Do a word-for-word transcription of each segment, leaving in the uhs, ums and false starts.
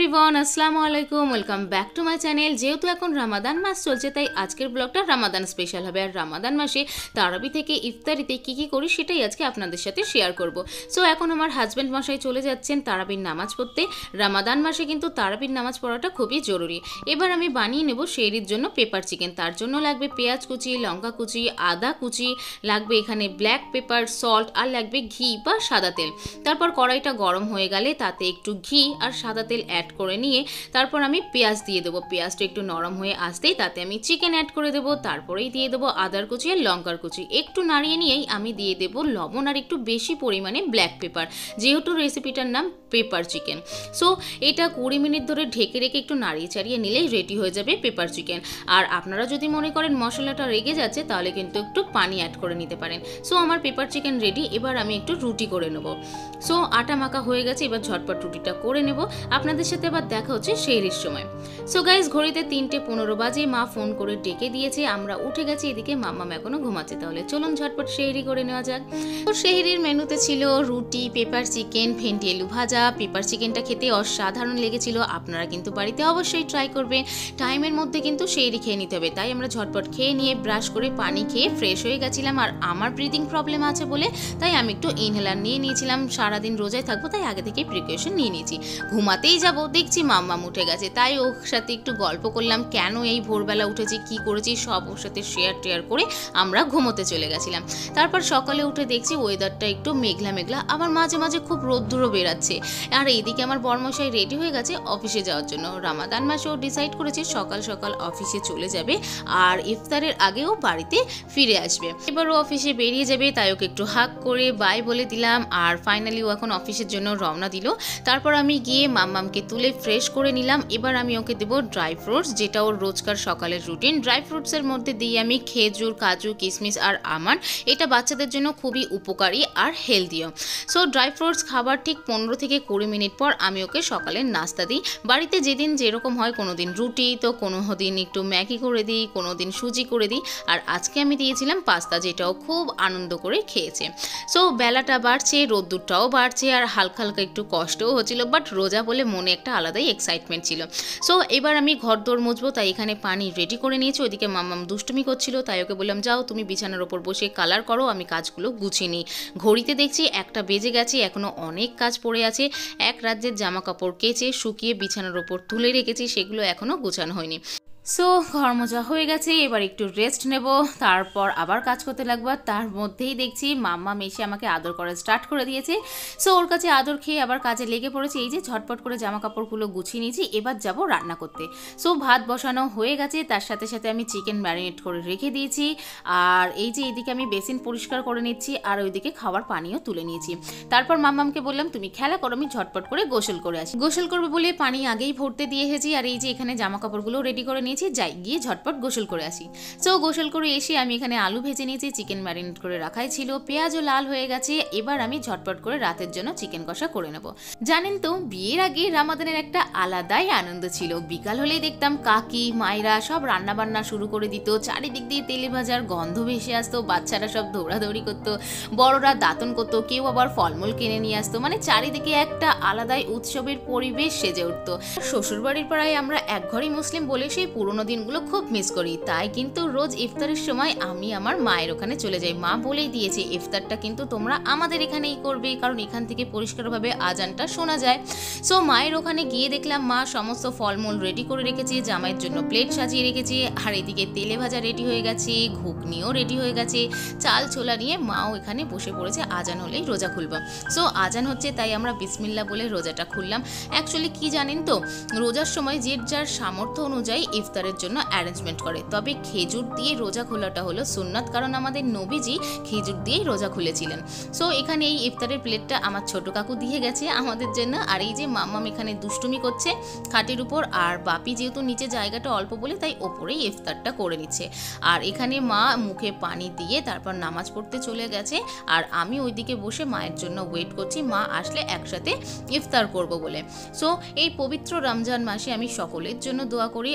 Everyone अस्सलामु आलैकुम welcome back to my channel. जेहेतु এখন রামাদান মাস চলছে তাই আজকের ব্লগটা রামাদান স্পেশাল হবে। আর রামাদান মাসে তারাবি থেকে ইফতারিতে কি কি করি সেটাই আজকে আপনাদের সাথে শেয়ার করব। সো এখন আমার হাজব্যান্ড মশাই চলে যাচ্ছেন তারাবির নামাজ পড়তে। রামাদান মাসে কিন্তু তারাবির নামাজ পড়াটা খুবই জরুরি। এবার আমি বানিয়ে নেব সেহরির জন্য পেপার চিকেন। তার জন্য লাগবে পেঁয়াজ কুচি, লঙ্কা কুচি, আদা কুচি, লাগবে এখানে ব্ল্যাক পেপার, সল্ট, আর লাগবে ঘি বা সাদা তেল। তারপর কড়াইটা গরম হয়ে গেলে তাতে একটু ঘি আর সাদা তেল অ্যাড করে নিয়ে তারপর আমি পেঁয়াজ দিয়ে দেবো। পেঁয়াজটা একটু নরম হয়ে আসতেই তাতে আমি চিকেন অ্যাড করে দেবো। তারপরেই দিয়ে দেবো আদার কুচি আর লঙ্কার কুচি। একটু নাড়িয়ে নিয়েই আমি দিয়ে দেবো লবণ আর একটু বেশি পরিমাণে ব্ল্যাক পেপার, যেহেতু রেসিপিটার নাম পেপার চিকেন। সো এটা কুড়ি মিনিট ধরে ঢেকে রেখে একটু নাড়িয়ে চাড়িয়ে নিলেই রেডি হয়ে যাবে পেপার চিকেন। আর আপনারা যদি মনে করেন মশলাটা রেগে যাচ্ছে তাহলে কিন্তু একটু পানি অ্যাড করে নিতে পারেন। সো আমার পেপার চিকেন রেডি। এবার আমি একটু রুটি করে নেব। সো আটা মাখা হয়ে গেছে, এবার ঝটপট রুটিটা করে নেব। আপনাদের সাথে আবার দেখা হচ্ছে সেহরির সময়। সো গাইজ ঘড়িতে তিনটে পনেরো বাজে, মা ফোন করে ডেকে দিয়েছে, আমরা উঠে গেছি। এদিকে মাম্মাম এখনো ঘুমাচ্ছে। তাহলে চলুন ঝটপট সেহরি করে নেওয়া যাক। তো সেহরির মেনুতে ছিল রুটি, পেপার চিকেন, ভেন্ডি আলু ভাজা। পেপার চিকেনটা খেতে অসাধারণ লেগেছিল, আপনারা কিন্তু বাড়িতে অবশ্যই ট্রাই করবেন। টাইমের মধ্যে কিন্তু সেহরি খেয়ে নিতে হবে, তাই আমরা ঝটপট খেয়ে নিয়ে ব্রাশ করে পানি খেয়ে ফ্রেশ হয়ে গেছিলাম। আর আমার ব্রিদিং প্রবলেম আছে বলে তাই আমি একটু ইনহেলার নিয়ে নিয়েছিলাম। সারাদিন রোজায় থাকবো তাই আগে থেকে প্রিকশন নিয়ে নিয়েছি। ঘুমাতেই যাব, দেখছি মাম্মাম উঠে গেছে, তাই ওর সাথে একটু গল্প করলাম, কেন এই ভোরবেলা উঠেছি, কি করেছি সব ওর সাথে শেয়ার টেয়ার করে আমরা ঘুমোতে চলে গেছিলাম। তারপর সকালে উঠে দেখছি ওয়েদারটা একটু মেঘলা মেঘলা, আবার মাঝে মাঝে খুব রোদ্দুরও বেরাচ্ছে। আর এইদিকে আমার বরমশাই রেডি হয়ে গেছে অফিসে যাওয়ার জন্য। রামাদান মাসে ও ডিসাইড করেছে সকাল সকাল অফিসে চলে যাবে আর ইফতারের আগেও বাড়িতে ফিরে আসবে। এবার ও অফিসে বেরিয়ে যাবে, তাই ওকে একটু হাগ করে বাই বলে দিলাম। আর ফাইনালি ও এখন অফিসের জন্য রওনা দিল। তারপর আমি গিয়ে মাম্মামকে তুলে ফ্রেশ করে নিলাম। এবার আমি ওকে দেবো ড্রাই ফ্রুটস, যেটা ওর রোজকার সকালের রুটিন। ড্রাই ফ্রুটসের মধ্যে দিই আমি খেজুর, কাজু, কিশমিশ আর আমন্ড। এটা বাচ্চাদের জন্য খুবই উপকারী আর হেলদিও। সো ড্রাই ফ্রুটস খাবার ঠিক পনেরো থেকে কুড়ি মিনিট পর আমি ওকে সকালের নাস্তা দিই। বাড়িতে যেদিন যেরকম হয়, কোনো দিন রুটি, তো কোনো দিন একটু ম্যাগি করে দিই, কোনো দিন সুজি করে দিই। আর আজকে আমি দিয়েছিলাম পাস্তা, যেটাও খুব আনন্দ করে খেয়েছে। সো বেলাটা বাড়ছে, রোদ্দুরটাও বাড়ছে, আর হালকা হালকা একটু কষ্টও হচ্ছিল, বাট রোজা বলে মনে একটা আলাদাই এক্সাইটমেন্ট ছিল। সো এবার আমি ঘর দোর মুছবো, তাই এখানে পানি রেডি করে নিয়েছি। ওইদিকে মাম্মাম দুষ্টুমি করছিল, তাই ওকে বললাম যাও তুমি বিছানার ওপর বসে কালার করো, আমি কাজগুলো গুছিয়ে নিই। ঘড়িতে দেখছি একটা বেজে গেছে, এখনও অনেক কাজ পড়ে আছে। এক রাজ্যের জামা কাপড় কেচে শুকিয়ে বিছানার ওপর তুলে রেখেছি, সেগুলো এখনও গোছানো হয়নি। সো ঘর মোছা হয়ে গেছে, এবার একটু রেস্ট নেব, তারপর আবার কাজ করতে লাগবো। তার মধ্যেই দেখছি মাম্মাম এসে আমাকে আদর করা স্টার্ট করে দিয়েছে। সো ওর কাছে আদর খেয়ে আবার কাজে লেগে পড়েছে। এই যে ঝটপট করে জামা কাপড়গুলো গুছিয়ে নিয়েছি, এবার যাব রান্না করতে। সো ভাত বসানো হয়ে গেছে, তার সাথে সাথে আমি চিকেন ম্যারিনেট করে রেখে দিয়েছি। আর এই যে এইদিকে আমি বেসিন পরিষ্কার করে নিচ্ছি, আর ওইদিকে খাওয়ার পানিও তুলে নিয়েছি। তারপর মাম্মামকে বললাম তুমি খেলা করো, আমি ঝটপট করে গোসল করে আসি। গোসল করবে বলে পানি আগেই ভরতে দিয়ে এসেছি। আর এই যে এখানে জামা কাপড়গুলো রেডি করে নিয়েছি, যাই গিয়ে ঝটপট গোসল করে আসি। সো গোসল করে এসে আমি এখানে আলু ভেজে নিয়েছি, চিকেন ম্যারিনেট করে রাখাই ছিল, পেঁয়াজও লাল হয়ে গেছে। এবার আমি ঝটপট করে রাতের জন্য চিকেন কষা করে নেব। জানেন তো বিয়ের আগে রামাদানের একটা আলাদাই আনন্দ ছিল। বিকাল হলেই দেখতাম কাকি মায়েরা সব রান্না বান্না শুরু করে দিত, চারিদিক দিয়ে তেলে ভাজার গন্ধ ভেসে আসতো, বাচ্চারা সব দৌড়াদৌড়ি করতো, বড়রা দাঁতন করতো, কেউ আবার ফলমূল কিনে নিয়ে আসতো। মানে চারিদিকে একটা আলাদাই উৎসবের পরিবেশ সেজে উঠতো। শ্বশুরবাড়ির পাড়ায় আমরা এক ঘরই মুসলিম বলে সেই পুরোনো দিনগুলো খুব মিস করি। তাই কিন্তু রোজ ইফতারের সময় আমি আমার মায়ের ওখানে চলে যাই। মা বলেই দিয়েছে ইফতারটা কিন্তু তোমরা আমাদের এখানেই করবে, কারণ এখান থেকে পরিষ্কারভাবে আজানটা শোনা যায়। সো মায়ের ওখানে গিয়ে দেখলাম মা সমস্ত ফলমূল রেডি করে রেখেছে, জামাইয়ের জন্য প্লেট সাজিয়ে রেখেছে, আর এদিকে তেলে ভাজা রেডি হয়ে গেছে, ঘুগনিও রেডি হয়ে গেছে, চাল ছোলা নিয়ে মাও এখানে বসে পড়েছে আজান হলেই রোজা খুলব। সো আজান হচ্ছে তাই আমরা বিসমিল্লাহ বলে রোজাটা খুললাম। অ্যাকচুয়ালি কি জানেন তো, রোজার সময় যে যার সামর্থ্য অনুযায়ী ইফতারের জন্য অ্যারেঞ্জমেন্ট করে, তবে খেজুর দিয়ে রোজা খোলাটা হলো সুন্নাত, কারণ আমাদের নবীজি খেজুর দিয়েই রোজা খুলেছিলেন। সো এখানে এই ইফতারের প্লেটটা আমার ছোট কাকু দিয়ে গেছে আমাদের জন্য। আর এই যে মাম্মাম এখানে দুষ্টুমি করছে খাটের উপর, আর বাপি যেহেতু নিচে জায়গাটা অল্প বলে তাই ওপরেই ইফতারটা করে নিচ্ছে। আর এখানে মা মুখে পানি দিয়ে তারপর নামাজ পড়তে চলে গেছে, আর আমি ওইদিকে বসে মায়ের জন্য ওয়েট করছি, মা আসলে একসাথে ইফতার করব বলে। সো এই পবিত্র রমজান মাসে আমি সকলের জন্য দোয়া করি আল্লাহ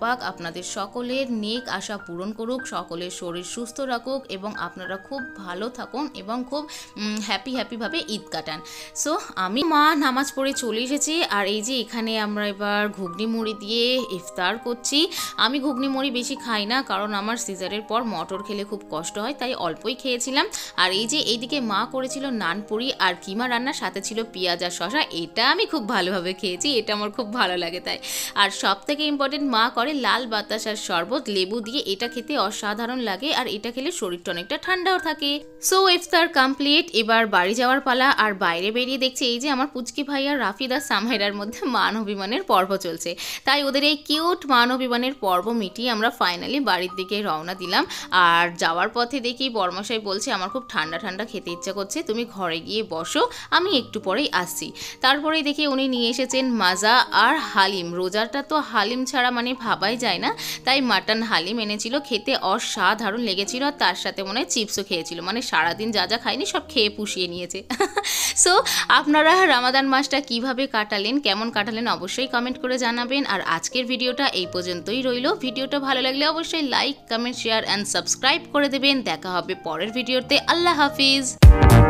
পাক আপনাদের সকলের নেক আশা পূরণ করুক, সকলের শরীর সুস্থ রাখুক এবং আপনারা খুব ভালো থাকুন এবং খুব হ্যাপি হ্যাপিভাবে ঈদ কাটান। সো আমি মা নামাজ পড়ে চলে এসেছি, আর এই যে এখানে আমরা এবার ঘুগনি মুড়ি দিয়ে ইফতার করছি। আমি ঘুগনি মুড়ি বেশি খাই না, কারণ আমার সিজারের পর মটর খেলে খুব কষ্ট হয়, তাই অল্পই খেয়েছিলাম। আর এই যে এইদিকে মা করেছিল নানপুরি আর কিমা রান্না, সাথে ছিল পেঁয়াজ আর শসা। এটা আমি খুব ভালোভাবে খেয়েছি, এটা আমার খুব ভালো লাগে তাই। আর সব থেকে ইম্পর্টেন্ট, মা করে লাল বাতাসার শরবত লেবু দিয়ে, এটা খেতে অসাধারণ লাগে আর এটা খেলে শরীরটা অনেকটা ঠান্ডাও থাকে। সো ইফতার কমপ্লিট, এবার বাড়ি যাওয়ার পালা। আর বাইরে বেরিয়ে দেখছি এই যে আমার পুচকি ভাই আর রাফিদা সামাইরার মধ্যে মান অভিমানের পর্ব চলছে, তাই ওদের এই কিউট মান অভিমানের পর্ব মিটিয়ে আমরা ফাইনালি বাড়ির দিকে রওনা দিলাম। আর যাওয়ার পথে দেখি বর্মশাই বলছে আমার খুব ঠান্ডা ঠান্ডা খেতে ইচ্ছা করছে, তুমি ঘরে গিয়ে বসো, আমি একটু পরেই আসছি। তারপরেই দেখি উনি নিয়ে এসেছেন মাজা আর হালিম। রোজাটা তো হালিম ছাড়া মানে ভাবাই যায় না, তাই মাটন হালিম এনেছিল, খেতে অসাধারণ লেগেছিল। আর তার সাথে মনে হয় চিপসও খেয়েছিল, মানে সারাদিন যা যা খাইনি সব খেয়ে পুষিয়ে নিয়েছে। সো আপনারা রামাদান মাসটা কিভাবে কাটালেন, কেমন কাটালেন অবশ্যই কমেন্ট করে জানাবেন। আর আজকের ভিডিওটা এই পর্যন্তই রইল। ভিডিওটা ভালো লাগলে অবশ্যই like, comment, share and subscribe করে দেবেন। দেখা হবে পরের ভিডিওতে। আল্লাহ হাফিজ।